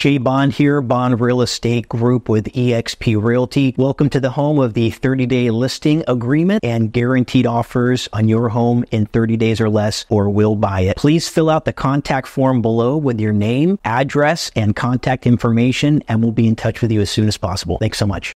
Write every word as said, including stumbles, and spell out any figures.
Jay Bond here, Bond Real Estate Group with eXp Realty. Welcome to the home of the thirty-day listing agreement and guaranteed offers on your home in thirty days or less, or we'll buy it. Please fill out the contact form below with your name, address, and contact information, and we'll be in touch with you as soon as possible. Thanks so much.